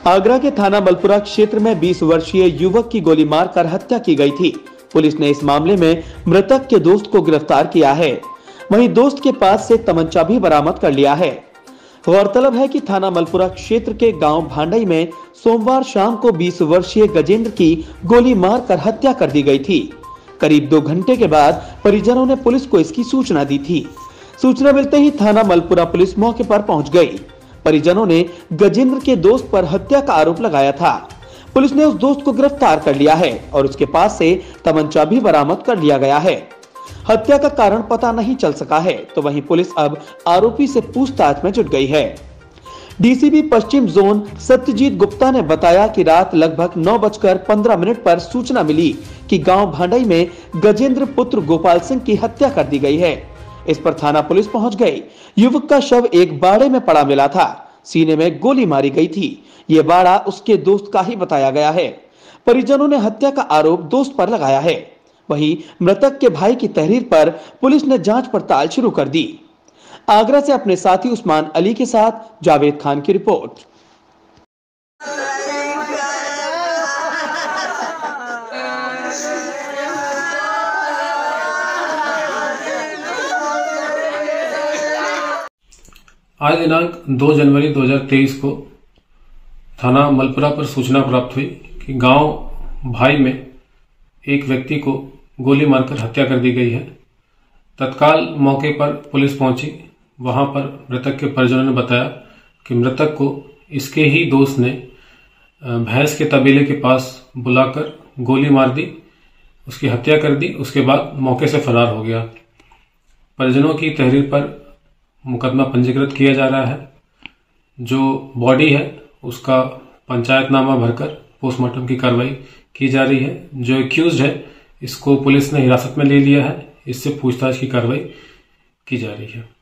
आगरा के थाना मलपुरा क्षेत्र में 20 वर्षीय युवक की गोली मारकर हत्या की गई थी। पुलिस ने इस मामले में मृतक के दोस्त को गिरफ्तार किया है। वहीं दोस्त के पास से तमंचा भी बरामद कर लिया है। गौरतलब है कि थाना मलपुरा क्षेत्र के गांव भांडई में सोमवार शाम को 20 वर्षीय गजेंद्र की गोली मारकर हत्या कर दी गई थी। करीब 2 घंटे के बाद परिजनों ने पुलिस को इसकी सूचना दी थी। सूचना मिलते ही थाना मलपुरा पुलिस मौके पर पहुंच गई। परिजनों ने गजेंद्र के दोस्त पर हत्या का आरोप लगाया था। पुलिस ने उस दोस्त को गिरफ्तार कर लिया है और उसके पास से तमंचा भी बरामद कर लिया गया है। हत्या का कारण पता नहीं चल सका है, तो वहीं पुलिस अब आरोपी से पूछताछ में जुट गई है। डीसीपी पश्चिम जोन सत्यजीत गुप्ता ने बताया कि रात लगभग 9:15 पर सूचना मिली कि गांव भांडई में गजेंद्र पुत्र गोपाल सिंह की हत्या कर दी गई है। इस पर थाना पुलिस पहुंच गई। युवक का शव एक बाड़े में पड़ा मिला था। सीने में गोली मारी गई थी। ये बाड़ा उसके दोस्त का ही बताया गया है। परिजनों ने हत्या का आरोप दोस्त पर लगाया है। वहीं मृतक के भाई की तहरीर पर पुलिस ने जांच पड़ताल शुरू कर दी। आगरा से अपने साथी उस्मान अली के साथ जावेद खान की रिपोर्ट। आज दिनांक 2 जनवरी 2023 को थाना मलपुरा पर सूचना प्राप्त हुई कि गांव भाई में एक व्यक्ति को गोली मारकर हत्या कर दी गई है। तत्काल मौके पर पुलिस पहुंची। वहां पर मृतक के परिजनों ने बताया कि मृतक को इसके ही दोस्त ने भैंस के तबेले के पास बुलाकर गोली मार दी, उसकी हत्या कर दी। उसके बाद मौके से फरार हो गया। परिजनों की तहरीर पर मुकदमा पंजीकृत किया जा रहा है। जो बॉडी है उसका पंचायतनामा भरकर पोस्टमार्टम की कार्रवाई की जा रही है। जो एक्यूज्ड है इसको पुलिस ने हिरासत में ले लिया है। इससे पूछताछ की कार्रवाई की जा रही है।